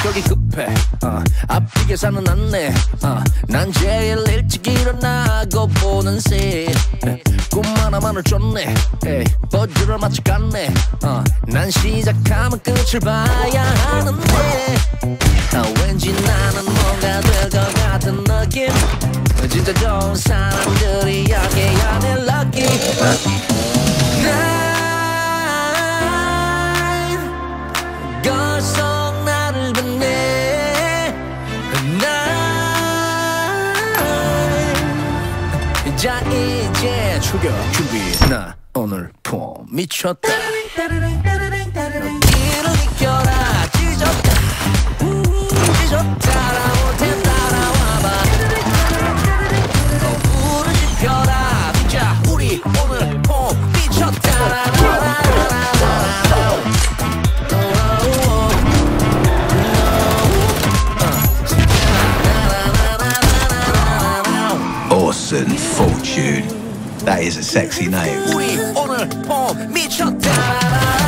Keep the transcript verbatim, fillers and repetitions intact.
성격이 급해 어, 앞이 계산은 안내 어, 난 제일 일찍 일어나고 보는 새 꿈 하나만을 쫓네 에이, 버즈를 마치 갔네 어, 난 시작하면 끝을 봐야 하는데 아, 왠지 나는 뭔가 될 것 같은 느낌 진짜 좋은 사람들이 여기야 내 lucky 난 거울 속 나를 봤네 난 자 이제 출격 준비 나 오늘 폼 미쳤다 길을 비켜라 찢었다 찢었다 나한테 따라와봐 어, 불을 지펴라 진짜 우리 오늘 폼 미쳤다 Awesome Fortune. That is a sexy name. 우리 오늘 폼 미쳤다